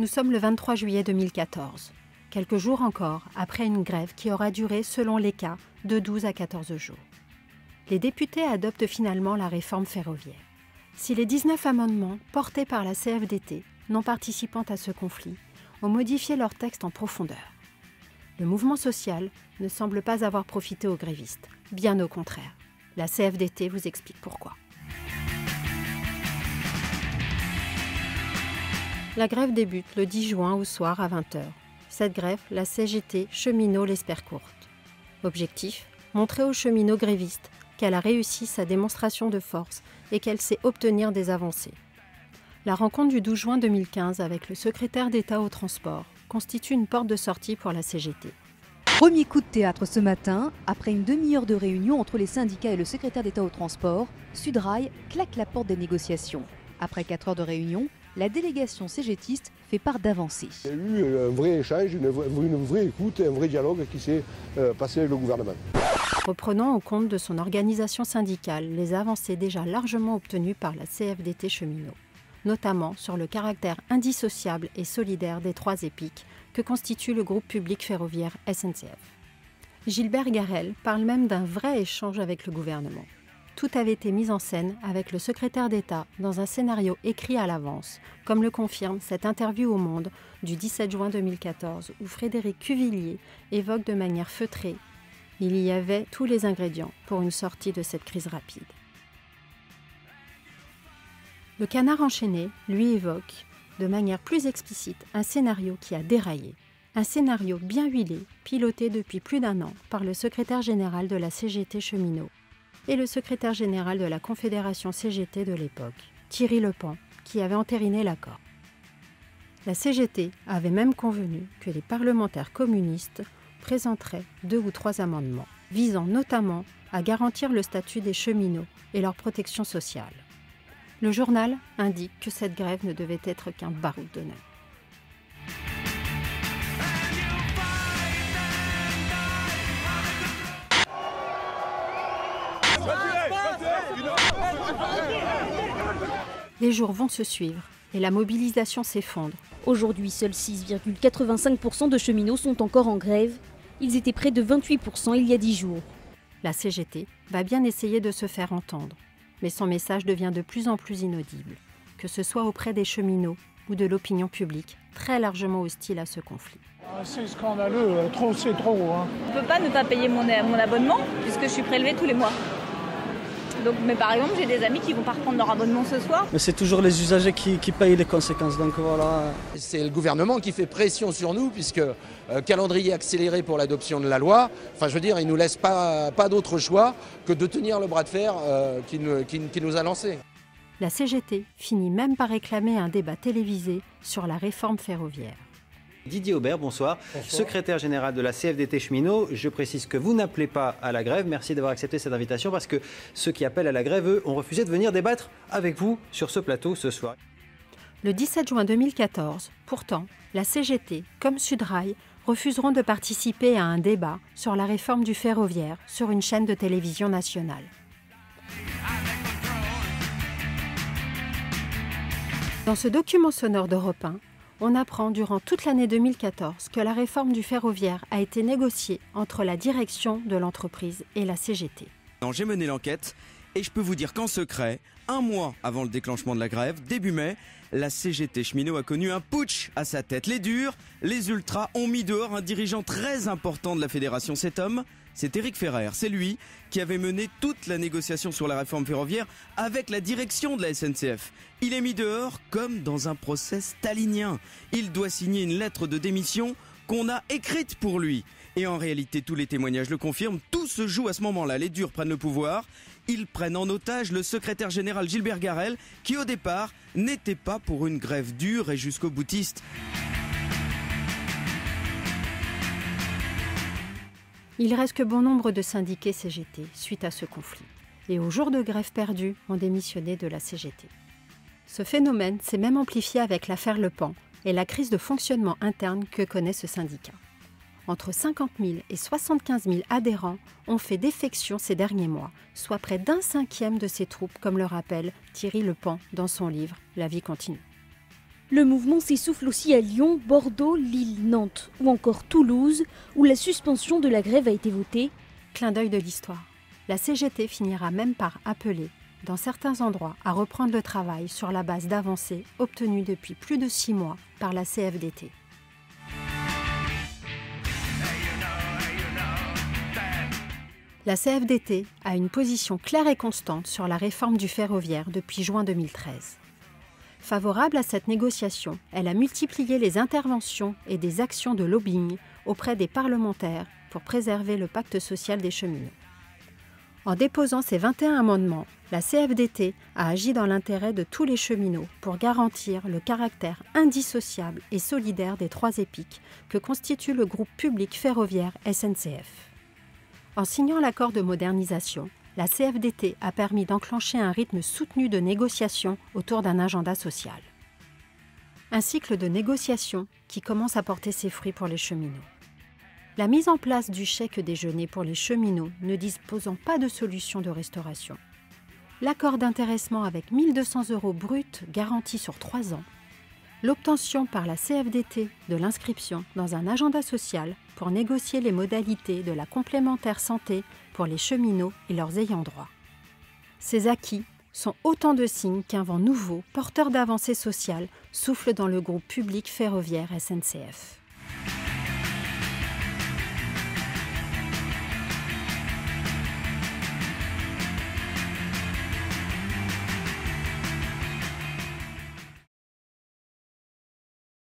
Nous sommes le 23 juillet 2014, quelques jours encore après une grève qui aura duré, selon les cas, de 12 à 14 jours. Les députés adoptent finalement la réforme ferroviaire. Si les 19 amendements portés par la CFDT, non participant à ce conflit, ont modifié leur texte en profondeur, le mouvement social ne semble pas avoir profité aux grévistes, bien au contraire. La CFDT vous explique pourquoi. La grève débute le 10 juin au soir à 20 h. Cette grève, la CGT cheminots l'espère courte. Objectif, montrer aux cheminots grévistes qu'elle a réussi sa démonstration de force et qu'elle sait obtenir des avancées. La rencontre du 12 juin 2015 avec le secrétaire d'État au transport constitue une porte de sortie pour la CGT. Premier coup de théâtre ce matin, après une demi-heure de réunion entre les syndicats et le secrétaire d'État au transport, Sudrail claque la porte des négociations. Après 4 heures de réunion, la délégation CGTiste fait part d'avancées. Il y a eu un vrai échange, une vraie écoute, un vrai dialogue qui s'est passé avec le gouvernement. Reprenant au compte de son organisation syndicale les avancées déjà largement obtenues par la CFDT cheminots, notamment sur le caractère indissociable et solidaire des 3 EPIC que constitue le groupe public ferroviaire SNCF. Gilbert Garel parle même d'un vrai échange avec le gouvernement. Tout avait été mis en scène avec le secrétaire d'État dans un scénario écrit à l'avance, comme le confirme cette interview au Monde du 17 juin 2014 où Frédéric Cuvillier évoque de manière feutrée « Il y avait tous les ingrédients pour une sortie de cette crise rapide ». Le Canard enchaîné, lui, évoque de manière plus explicite un scénario qui a déraillé, un scénario bien huilé, piloté depuis plus d'1 an par le secrétaire général de la CGT cheminots et le secrétaire général de la Confédération CGT de l'époque, Thierry Lepan, qui avait entériné l'accord. La CGT avait même convenu que les parlementaires communistes présenteraient 2 ou 3 amendements, visant notamment à garantir le statut des cheminots et leur protection sociale. Le journal indique que cette grève ne devait être qu'un baroud d'honneur. Les jours vont se suivre et la mobilisation s'effondre. Aujourd'hui, seuls 6,85% de cheminots sont encore en grève. Ils étaient près de 28% il y a 10 jours. La CGT va bien essayer de se faire entendre, mais son message devient de plus en plus inaudible, que ce soit auprès des cheminots ou de l'opinion publique, très largement hostile à ce conflit. C'est scandaleux, trop c'est trop. Je ne peux pas ne pas payer mon abonnement puisque je suis prélevée tous les mois. Donc, mais par exemple, j'ai des amis qui vont pas reprendre leur abonnement ce soir. Mais c'est toujours les usagers qui payent les conséquences, donc voilà. C'est le gouvernement qui fait pression sur nous puisque calendrier accéléré pour l'adoption de la loi. Enfin, je veux dire, il ne nous laisse pas d'autre choix que de tenir le bras de fer qui nous a lancés. La CGT finit même par réclamer un débat télévisé sur la réforme ferroviaire. Didier Aubert, bonsoir. Secrétaire général de la CFDT cheminots. Je précise que vous n'appelez pas à la grève. Merci d'avoir accepté cette invitation parce que ceux qui appellent à la grève, eux, ont refusé de venir débattre avec vous sur ce plateau ce soir. Le 17 juin 2014, pourtant, la CGT, comme Sudrail, refuseront de participer à un débat sur la réforme du ferroviaire sur une chaîne de télévision nationale. Dans ce document sonore d'Europe 1, on apprend durant toute l'année 2014 que la réforme du ferroviaire a été négociée entre la direction de l'entreprise et la CGT. J'ai mené l'enquête et je peux vous dire qu'en secret, 1 mois avant le déclenchement de la grève, début mai, la CGT cheminot a connu un putsch à sa tête. Les durs, les ultras ont mis dehors un dirigeant très important de la fédération. Cet homme, c'est Éric Ferrer. C'est lui qui avait mené toute la négociation sur la réforme ferroviaire avec la direction de la SNCF. Il est mis dehors comme dans un procès stalinien. Il doit signer une lettre de démission qu'on a écrite pour lui. Et en réalité, tous les témoignages le confirment, tout se joue à ce moment-là. Les durs prennent le pouvoir, ils prennent en otage le secrétaire général Gilbert Garel, qui au départ n'était pas pour une grève dure et jusqu'au boutiste. Il reste que bon nombre de syndiqués CGT suite à ce conflit. Et au jour de grève perdue, ont démissionné de la CGT. Ce phénomène s'est même amplifié avec l'affaire Lepan et la crise de fonctionnement interne que connaît ce syndicat. Entre 50 000 et 75 000 adhérents ont fait défection ces derniers mois, soit près d'1/5 de ses troupes, comme le rappelle Thierry Lepan dans son livre « La vie continue ». Le mouvement s'essouffle aussi à Lyon, Bordeaux, Lille, Nantes ou encore Toulouse, où la suspension de la grève a été votée. Clin d'œil de l'histoire. La CGT finira même par appeler, dans certains endroits, à reprendre le travail sur la base d'avancées obtenues depuis plus de 6 mois par la CFDT. La CFDT a une position claire et constante sur la réforme du ferroviaire depuis juin 2013. Favorable à cette négociation, elle a multiplié les interventions et des actions de lobbying auprès des parlementaires pour préserver le pacte social des cheminots. En déposant ces 21 amendements, la CFDT a agi dans l'intérêt de tous les cheminots pour garantir le caractère indissociable et solidaire des 3 EPIC que constitue le groupe public ferroviaire SNCF. En signant l'accord de modernisation, la CFDT a permis d'enclencher un rythme soutenu de négociations autour d'un agenda social. Un cycle de négociations qui commence à porter ses fruits pour les cheminots. La mise en place du chèque déjeuner pour les cheminots ne disposant pas de solution de restauration. L'accord d'intéressement avec 1 200 € bruts garantis sur 3 ans. L'obtention par la CFDT de l'inscription dans un agenda social pour négocier les modalités de la complémentaire santé pour les cheminots et leurs ayants droit. Ces acquis sont autant de signes qu'un vent nouveau, porteur d'avancées sociales, souffle dans le groupe public ferroviaire SNCF.